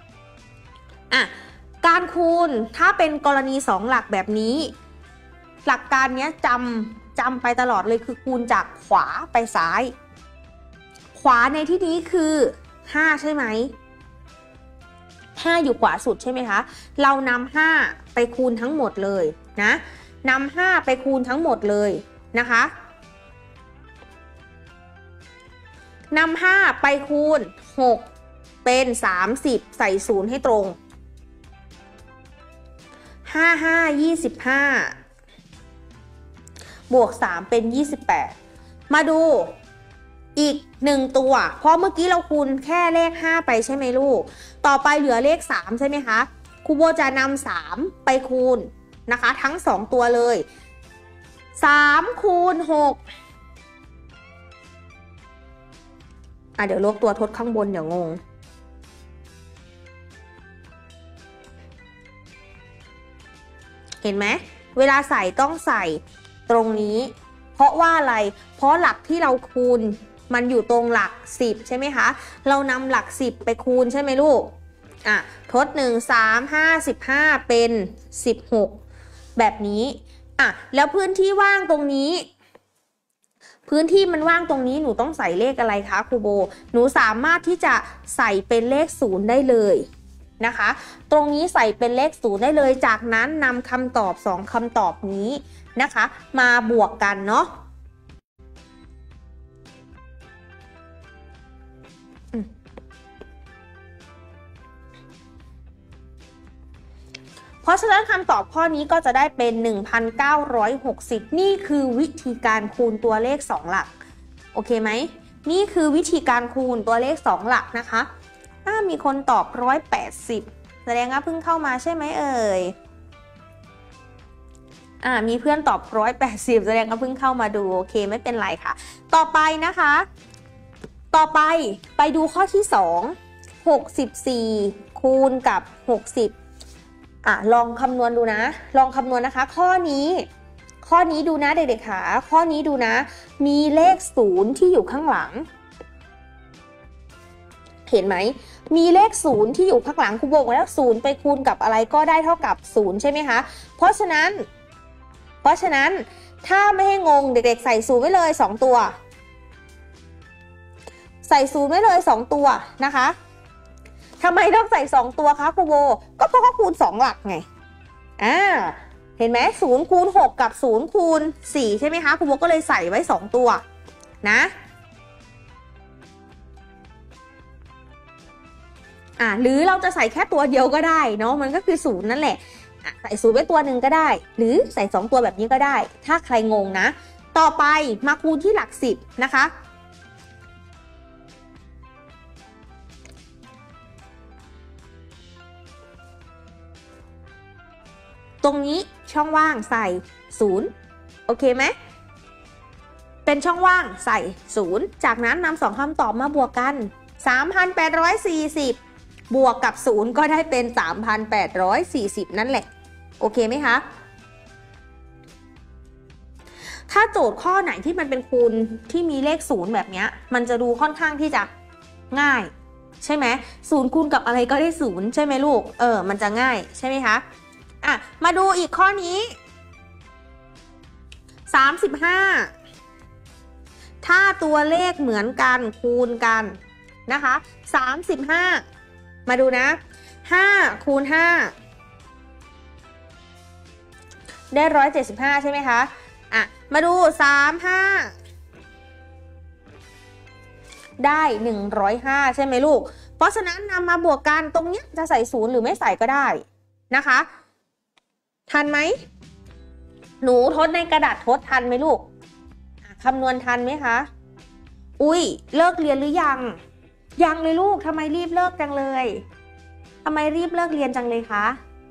การคูณถ้าเป็นกรณี2หลักแบบนี้หลักการนี้จำไปตลอดเลยคือคูณจากขวาไปซ้ายขวาในที่นี้คือ5ใช่ไหม5อยู่ขวาสุดใช่ไหมคะเรานำ5ไปคูณทั้งหมดเลยนะนำ5ไปคูณทั้งหมดเลยนะคะนำ5ไปคูณ6เป็น30ใส่0ให้ตรง25บวก3เป็น28มาดูอีก1ตัวเพราะเมื่อกี้เราคูณแค่เลข5ไปใช่ไหมลูกต่อไปเหลือเลข3ใช่ไหมคะครูโบจะนำ3ไปคูณนะคะทั้ง2ตัวเลย3คูณ6เดี๋ยวลบตัวทดข้างบนเดี๋ยวงงเห็นไหมเวลาใส่ต้องใส่ตรงนี้เพราะว่าอะไรเพราะหลักที่เราคูณมันอยู่ตรงหลัก10ใช่ไหมคะเรานำหลัก10ไปคูณใช่ไหมลูกทด1 3 5 15เป็น16แบบนี้แล้วพื้นที่ว่างตรงนี้พื้นที่มันว่างตรงนี้หนูต้องใส่เลขอะไรคะครูโบหนูสามารถที่จะใส่เป็นเลข0ได้เลยนะคะตรงนี้ใส่เป็นเลข0ได้เลยจากนั้นนำคำตอบ2คำตอบนี้นะคะมาบวกกันเนาะเพราะฉะนั้นคำตอบข้อนี้ก็จะได้เป็น 1,960 นี่คือวิธีการคูณตัวเลข2หลักโอเคไหมนี่คือวิธีการคูณตัวเลข2หลักนะคะมีคนตอบ180แสดงว่าเพิ่งเข้ามาใช่ไหมเอ่ยมีเพื่อนตอบ180แสดงว่าเพิ่งเข้ามาดูโอเคไม่เป็นไรค่ะต่อไปนะคะต่อไปดูข้อที่2 64คูณกับ60ลองคำนวณดูนะลองคำนวณนะคะข้อนี้ดูนะเด็กๆค่ะข้อนี้ดูนะมีเลข0ที่อยู่ข้างหลังเห็นไหมมีเลข0ที่อยู่ข้างหลังครูบอกไว้แล้ว0ไปคูณกับอะไรก็ได้เท่ากับ0ใช่ไหมคะเพราะฉะนั้นถ้าไม่ให้งงเด็กๆใส่0ไว้เลย2ตัวใส่0ไว้เลย2ตัวนะคะทำไมต้องใส่2ตัวคะครูโบก็เพราะเขาคูณ2หลักไงเห็นไหม0คูณ6กับ0คูณ4ใช่ไหมคะครูโบก็เลยใส่ไว้2ตัวนะหรือเราจะใส่แค่ตัวเดียวก็ได้เนาะมันก็คือ0นั่นแหละใส่0ไว้ตัวหนึ่งก็ได้หรือใส่2ตัวแบบนี้ก็ได้ถ้าใครงงนะต่อไปมาคูณที่หลัก10นะคะตรงนี้ช่องว่างใส่0โอเคไหมเป็นช่องว่างใส่0จากนั้นนำ2คำตอบมาบวกกัน 3,840 บวกกับ0ก็ได้เป็น 3,840 นั่นแหละโอเคไหมคะถ้าโจทย์ข้อไหนที่มันเป็นคูณที่มีเลข0แบบนี้มันจะดูค่อนข้างที่จะง่ายใช่ไหม0คูณกับอะไรก็ได้0ใช่ไหมลูกมันจะง่ายใช่ไหมคะมาดูอีกข้อนี้35ถ้าตัวเลขเหมือนกันคูณกันนะคะ35มาดูนะ5คูณ5ได้175ใช่ไหมคะอ่ะมาดู35ได้105ใช่ไหมลูกเพราะฉะนั้นนำมาบวกกันตรงเนี้ยจะใส่0หรือไม่ใส่ก็ได้นะคะทันไหมหนูทดในกระดาษทดทันไหมลูกคำนวณทันไหมคะอุ้ยเลิกเรียนหรือยังยังเลยลูกทำไมรีบเลิกจังเลยทำไมรีบเลิกเรียนจังเลยคะ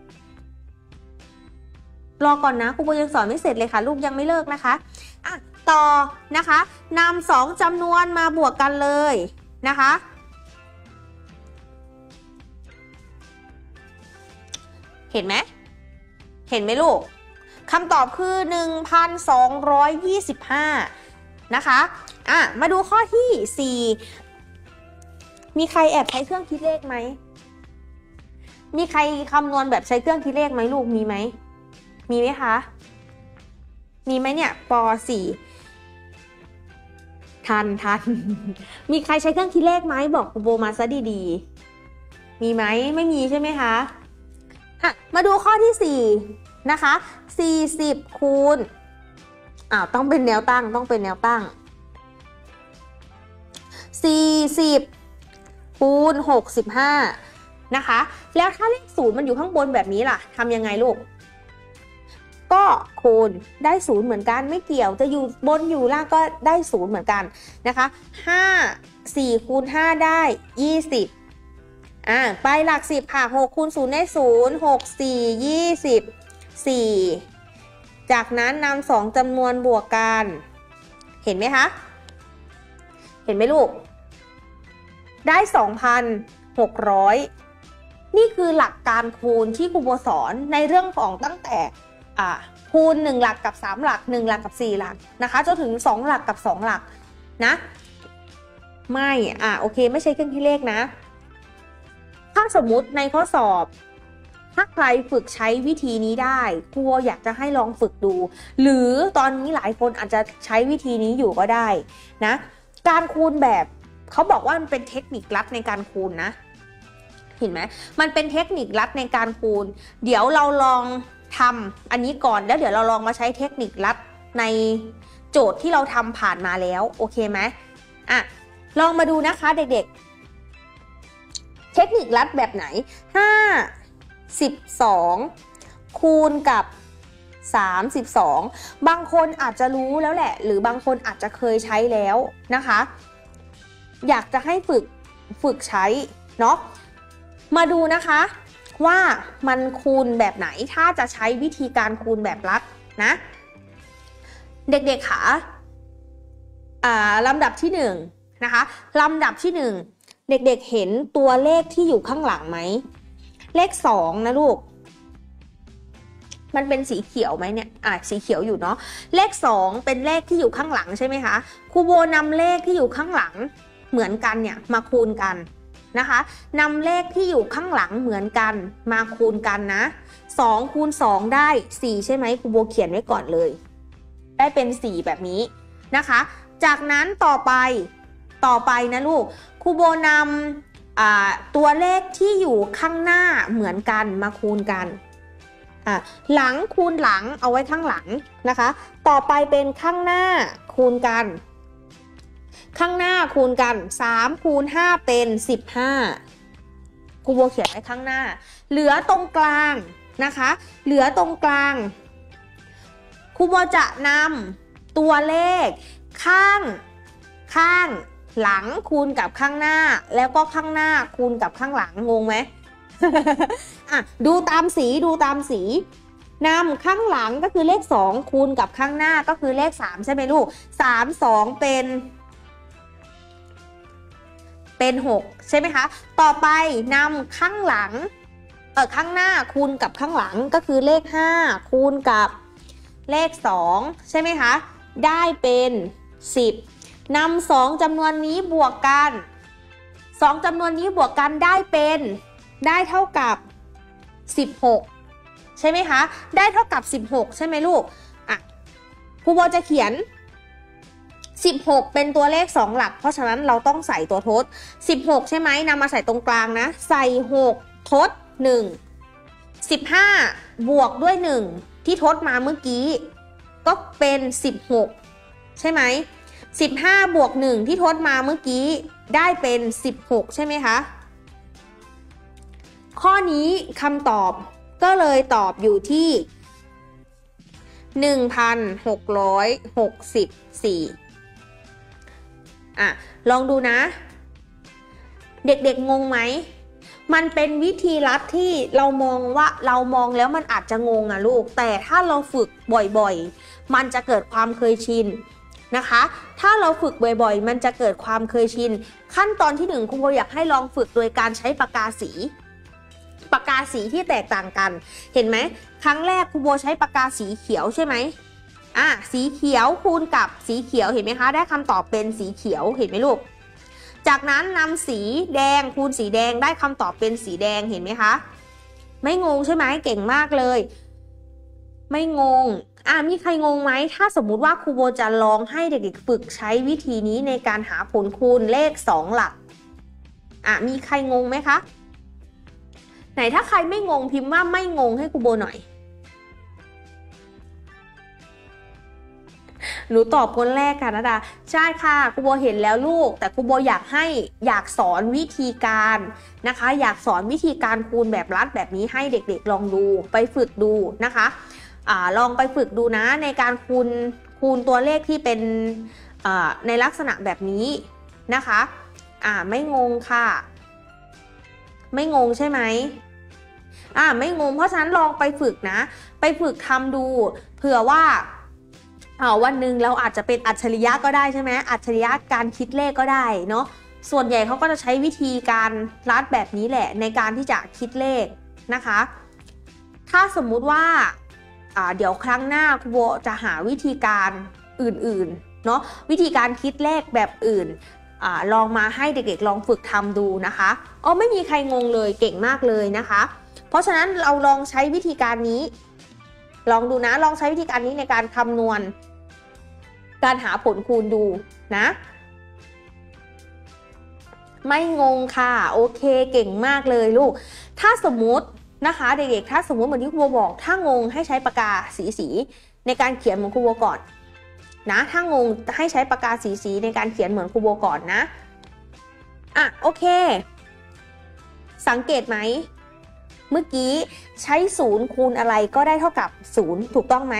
รอก่อนนะครูโบยังสอนไม่เสร็จเลยค่ะลูกยังไม่เลิกนะคะอ่ะต่อนะคะนำ2จำนวนมาบวกกันเลยนะคะเห็นไหมเห็นไหมลูกคำตอบคือ 1,225 นะคะอ่ะมาดูข้อที่4มีใครแอบใช้เครื่องคิดเลขไหมมีใครคำนวณแบบใช้เครื่องคิดเลขไหมลูกมีไหมมีไหมคะมีไหมเนี่ยป .4 ทัน มีใครใช้เครื่องคิดเลขไหมบอกครูโบมาซะดีๆมีไหมไม่มีใช่ไหมคะมาดูข้อที่4นะคะ40คูณต้องเป็นแนวตั้ง40คูณ65นะคะแล้วถ้าเลข0มันอยู่ข้างบนแบบนี้ล่ะทำยังไงลูกก็คูณได้0เหมือนกันไม่เกี่ยวจะอยู่บนอยู่ล่างก็ได้0เหมือนกันนะคะ4คูณ5ได้20ไปหลัก10ค่ะ6คูณ0ได้0 6 4 24จากนั้นนำ2จำนวนบวกกันเห็นไหมคะเห็นไหมลูกได้ 2,600 นี่คือหลักการคูณที่ครูโบสอนในเรื่องของตั้งแต่คูณ1หลักกับ3หลัก1หลักกับ4หลักนะคะจนถึง2หลักกับ2หลักนะไม่โอเคไม่ใช่เครื่องคิดเลขนะถ้าสมมุติในข้อสอบถ้าใครฝึกใช้วิธีนี้ได้ครูอยากจะให้ลองฝึกดูหรือตอนนี้หลายคนอาจจะใช้วิธีนี้อยู่ก็ได้นะการคูณแบบเขาบอกว่ามันเป็นเทคนิคลัดในการคูณนะเห็นไหมมันเป็นเทคนิคลัดในการคูณเดี๋ยวเราลองทำอันนี้ก่อนแล้วเดี๋ยวเราลองมาใช้เทคนิคลัดในโจทย์ที่เราทำผ่านมาแล้วโอเคไหมลองมาดูนะคะเด็กๆเทคนิคลัดแบบไหน12คูณกับ32บางคนอาจจะรู้แล้วแหละหรือบางคนอาจจะเคยใช้แล้วนะคะอยากจะให้ฝึกใช้เนาะมาดูนะคะว่ามันคูณแบบไหนถ้าจะใช้วิธีการคูณแบบลัดนะเด็กๆค่ะลำดับที่1นะคะลำดับที่1เด็กๆเห็นตัวเลขที่อยู่ข้างหลังไหมเลข2นะลูกมันเป็นสีเขียวไหมเนี่ยสีเขียวอยู่เนาะเลข2เป็นเลขที่อยู่ข้างหลังใช่ไหมคะครูโบนำเลขที่อยู่ข้างหลังเหมือนกันเนี่ยมาคูณกันนะคะนำเลขที่อยู่ข้างหลังเหมือนกันมาคูณกันนะ2คูณ2ได้4ใช่ไหมครูโบเขียนไว้ก่อนเลยได้เป็น4แบบนี้นะคะจากนั้นต่อไปนะลูกครูโบนำตัวเลขที่อยู่ข้างหน้าเหมือนกันมาคูณกันหลังคูณหลังเอาไว้ข้างหลังนะคะต่อไปเป็นข้างหน้าคูณกันข้างหน้าคูณกัน3คูณ5เป็น15ครูโบเขียนไว้ข้างหน้าเหลือตรงกลางนะคะเหลือตรงกลางครูโบจะนำตัวเลขข้างหลังคูณกับข้างหน้าแล้วก็ข้างหน้าคูณกับข้างหลังงงไหม ดูตามสีนำข้างหลังก็คือเลข2คูณกับข้างหน้าก็คือเลข3ใช่ไหมลูก3 2เป็น6ใช่ไหมคะต่อไปนำข้างหลังข้างหน้าคูณกับข้างหลังก็คือเลข5คูณกับเลข2ใช่ไหมคะได้เป็น10นำ2จำนวนนี้บวกกัน2จำนวนนี้บวกกันได้เท่ากับ16ใช่ไหมคะได้เท่ากับ16ใช่ไหมลูกครูโบจะเขียน 16เป็นตัวเลข2หลักเพราะฉะนั้นเราต้องใส่ตัวทด16ใช่ไหมนำมาใส่ตรงกลางนะใส่6ทด1 15บวกด้วย1ที่ทดมาเมื่อกี้ก็เป็น16ใช่ไหม15บวก1ที่ทดมาเมื่อกี้ได้เป็น16ใช่ไหมคะข้อนี้คำตอบก็เลยตอบอยู่ที่1664ลองดูนะเด็กๆงงไหมมันเป็นวิธีลัดที่เรามองแล้วมันอาจจะงงลูกแต่ถ้าเราฝึกบ่อยๆมันจะเกิดความเคยชินนะคะถ้าเราฝึกบ่อยๆมันจะเกิดความเคยชินขั้นตอนที่1ครูโบอยากให้ลองฝึกโดยการใช้ปากกาสีที่แตกต่างกันเห็นไหมครั้งแรกครูโบใช้ปากกาสีเขียวใช่ไหมสีเขียวคูณกับสีเขียวเห็นไหมคะได้คำตอบเป็นสีเขียวเห็นไหมลูกจากนั้นนำสีแดงคูณสีแดงได้คำตอบเป็นสีแดงเห็นไหมคะไม่งงใช่ไหมเก่งมากเลยไม่งงมีใครงงไหมถ้าสมมุติว่าครูโบจะลองให้เด็กๆฝึกใช้วิธีนี้ในการหาผลคูณเลข2หลักมีใครงงไหมคะไหนถ้าใครไม่งงพิมพ์ว่าไม่งงให้ครูโบหน่อยหนูตอบคนแรกค่ะนะดาใช่ค่ะครูโบเห็นแล้วลูกแต่ครูโบอยากสอนวิธีการนะคะอยากสอนวิธีการคูณแบบลัดแบบนี้ให้เด็กๆลองดูไปฝึกดูนะคะลองไปฝึกดูนะในการคูณตัวเลขที่เป็นในลักษณะแบบนี้นะคะไม่งงค่ะไม่งงใช่ไหมไม่งงเพราะฉะนั้นลองไปฝึกนะไปฝึกทำดูเผื่อว่าวันหนึ่งเราอาจจะเป็นอัจฉริยะก็ได้ใช่ไหมอัจฉริยะการคิดเลขก็ได้เนาะส่วนใหญ่เขาก็จะใช้วิธีการลัดแบบนี้แหละในการที่จะคิดเลขนะคะถ้าสมมุติว่าเดี๋ยวครั้งหน้าครูโบจะหาวิธีการอื่นๆเนาะวิธีการคิดเลขแบบอื่นลองมาให้เด็กๆลองฝึกทำดูนะคะไม่มีใครงงเลยเก่งมากเลยนะคะเพราะฉะนั้นเราลองใช้วิธีการนี้ลองดูนะลองใช้วิธีการนี้ในการคำนวณการหาผลคูณดูนะไม่งงค่ะโอเคเก่งมากเลยลูกถ้าสมมุตินะคะเด็กๆถ้าสมมุติเหมือนที่ครูโบบอกถ้างงให้ใช้ปากกาสีในการเขียนเหมือนครูโบก่อนนะถ้างงให้ใช้ปากกาสีในการเขียนเหมือนครูโบก่อนนะโอเคสังเกตไหมเมื่อกี้ใช้0คูณอะไรก็ได้เท่ากับ0ถูกต้องไหม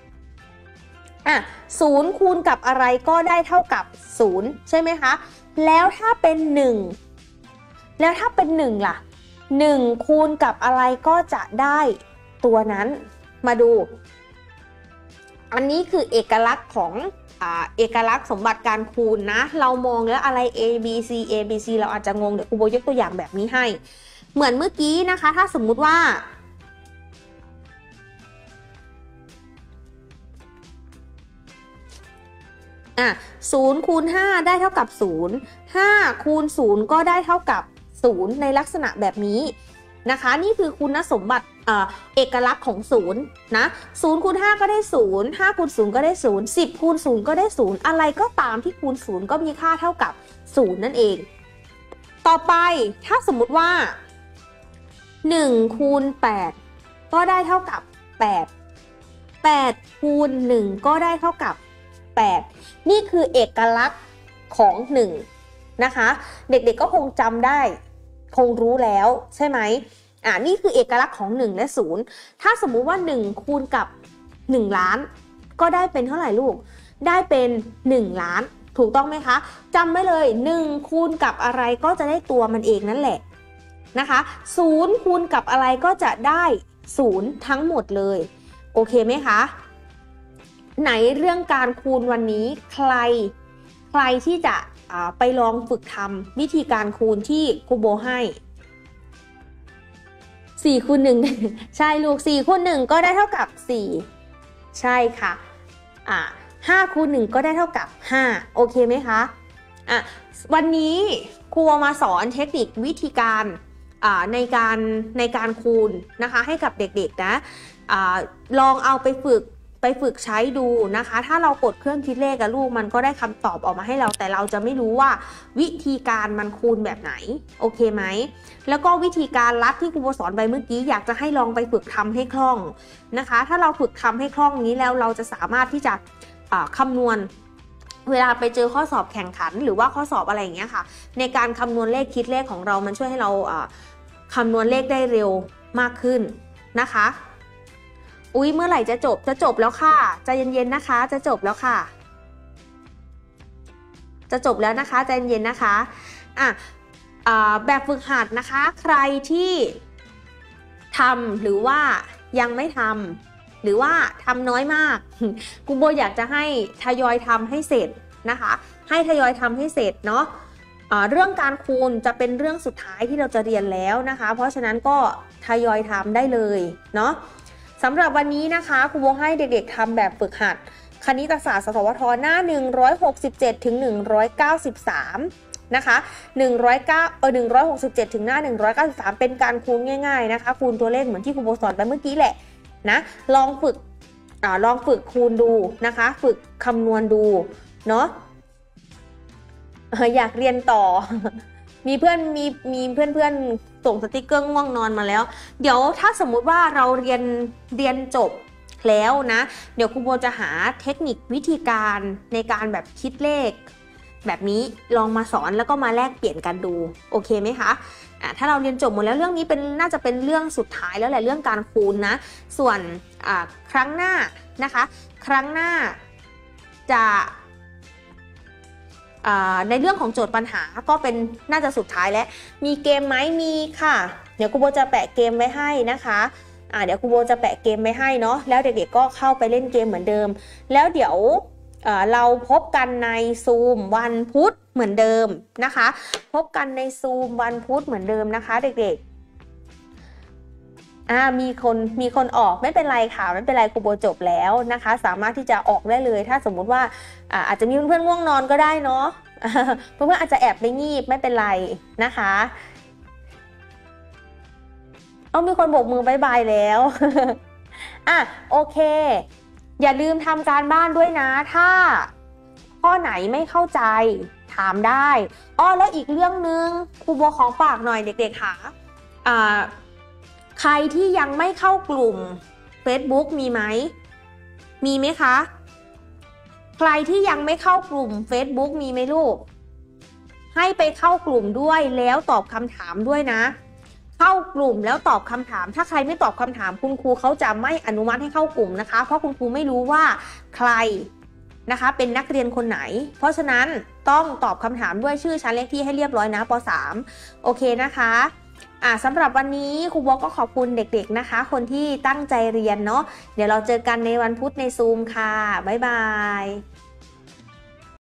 0คูณกับอะไรก็ได้เท่ากับ0ใช่ไหมคะแล้วถ้าเป็น1ล่ะ1คูณกับอะไรก็จะได้ตัวนั้นมาดูอันนี้คือเอกลักษณ์ของเอกลักษณ์สมบัติการคูณนะเรามองแล้วอะไร A B C เราอาจจะงงเดี๋ยวครูโบยกตัวอย่างแบบนี้ให้เหมือนเมื่อกี้นะคะถ้าสมมุติว่า0คูณ5ได้เท่ากับ0 5คูณ0ก็ได้เท่ากับ0ในลักษณะแบบนี้นะคะนี่คือคุณสมบัติเอกลักษณ์ของ0นะ0คูณ5ก็ได้0 5คูณ0ก็ได้0 10คูณ0ก็ได้0อะไรก็ตามที่คูณ0ก็มีค่าเท่ากับ0นั่นเองต่อไปถ้าสมมุติว่า1คูณ8ก็ได้เท่ากับ8 8คูณ1ก็ได้เท่ากับ8นี่คือเอกลักษณ์ของ1นะคะเด็กๆก็คงจำได้คงรู้แล้วใช่ไหมนี่คือเอกลักษณ์ของ1และ0ถ้าสมมุติว่า1คูณกับ1ล้านก็ได้เป็นเท่าไหร่ลูกได้เป็น1ล้านถูกต้องไหมคะจำไว้เลย1คูณกับอะไรก็จะได้ตัวมันเองนั่นแหละนะคะ0คูณกับอะไรก็จะได้0ทั้งหมดเลยโอเคไหมคะไหนเรื่องการคูณวันนี้ใครที่จะไปลองฝึกทำวิธีการคูณที่ครูโบให้4คูณ1ใช่ลูก4คูณ1ก็ได้เท่ากับ4ใช่ค่ะ5คูณ1ก็ได้เท่ากับ5โอเคไหมคะวันนี้ครูมาสอนเทคนิควิธีการในการคูณนะคะให้กับเด็กๆนะลองเอาไปฝึกไปฝึกใช้ดูนะคะถ้าเรากดเครื่องคิดเลขกับลูกมันก็ได้คำตอบออกมาให้เราแต่เราจะไม่รู้ว่าวิธีการมันคูณแบบไหนโอเคไหมแล้วก็วิธีการลัดที่ครูโบสอนไปเมื่อกี้อยากจะให้ลองไปฝึกทำให้คล่องนะคะถ้าเราฝึกทำให้คล่องนี้แล้วเราจะสามารถที่จะคำนวณเวลาไปเจอข้อสอบแข่งขันหรือว่าข้อสอบอะไรอย่างเงี้ยค่ะในการคำนวณเลขคิดเลขของเรามันช่วยให้เราคำนวณเลขได้เร็วมากขึ้นนะคะอุ๊ยเมื่อไหร่จะจบแล้วค่ะใจเย็นๆนะคะจะจบแล้วค่ะจะจบแล้วนะคะใจเย็นๆนะคะแบบฝึกหัดนะคะใครที่ทำหรือว่ายังไม่ทำหรือว่าทำน้อยมากครูโบอยากจะให้ทยอยทำให้เสร็จนะคะให้ทยอยทำให้เสร็จเนาะเรื่องการคูณจะเป็นเรื่องสุดท้ายที่เราจะเรียนแล้วนะคะเพราะฉะนั้นก็ทยอยทำได้เลยเนาะสำหรับวันนี้นะคะครูโบให้เด็กๆทำแบบฝึกหัดคณิตศาสตร์สสวทหน้า167ถึง193นะคะ167ถึงหน้า193เป็นการคูณง่ายๆนะคะคูณตัวเลขเหมือนที่ครูโบสอนไปเมื่อกี้แหละนะลองฝึกคูณดูนะคะฝึกคำนวณดูเนาะอยากเรียนต่อมีเพื่อนส่งสติกเกอร์ง่วงนอนมาแล้วเดี๋ยวถ้าสมมุติว่าเราเรียนจบแล้วนะเดี๋ยวครูโบจะหาเทคนิควิธีการในการแบบคิดเลขแบบนี้ลองมาสอนแล้วก็มาแลกเปลี่ยนกันดูโอเคไหมคะถ้าเราเรียนจบหมดแล้วเรื่องนี้น่าจะเป็นเรื่องสุดท้ายแล้วแหละเรื่องการคูณนะส่วนครั้งหน้านะคะครั้งหน้าจะในเรื่องของโจทย์ปัญหาก็เป็นน่าจะสุดท้ายแล้วมีเกมไหมมีค่ะเดี๋ยวครูโบจะแปะเกมไว้ให้นะคะเดี๋ยวครูโบจะแปะเกมไว้ให้เนาะแล้วเด็กๆก็เข้าไปเล่นเกมเหมือนเดิมแล้วเดี๋ยวเราพบกันในซูมวันพุธเหมือนเดิมนะคะพบกันในซูมวันพุธเหมือนเดิมนะคะเด็กๆมีคนออกไม่เป็นไรค่ะไม่เป็นไรครูโบจบแล้วนะคะสามารถที่จะออกได้เลยถ้าสมมุติว่าอาจจะมีเพื่อนๆง่วงนอนก็ได้เนาะเพื่อนๆอาจจะแอบไปงีบไม่เป็นไรนะคะมีคนโบกมือบายบายแล้วโอเคอย่าลืมทำการบ้านด้วยนะถ้าข้อไหนไม่เข้าใจถามได้แล้วอีกเรื่องนึงครูโบขอฝากหน่อยเด็กๆค่ะใครที่ยังไม่เข้ากลุ่ม Facebook มีไหมคะใครที่ยังไม่เข้ากลุ่ม Facebook มีไหมลูกให้ไปเข้ากลุ่มด้วยแล้วตอบคำถามด้วยนะเข้ากลุ่มแล้วตอบคำถามถ้าใครไม่ตอบคำถามคุณครูเขาจะไม่อนุมัติให้เข้ากลุ่มนะคะเพราะคุณครูไม่รู้ว่าใครนะคะเป็นนักเรียนคนไหนเพราะฉะนั้นต้องตอบคำถามด้วยชื่อชั้นเลขที่ให้เรียบร้อยนะป.3 โอเคนะคะสำหรับวันนี้ครูโบก็ขอบคุณเด็กๆนะคะคนที่ตั้งใจเรียนเนาะเดี๋ยวเราเจอกันในวันพุธในซูมค่ะบ๊ายบาย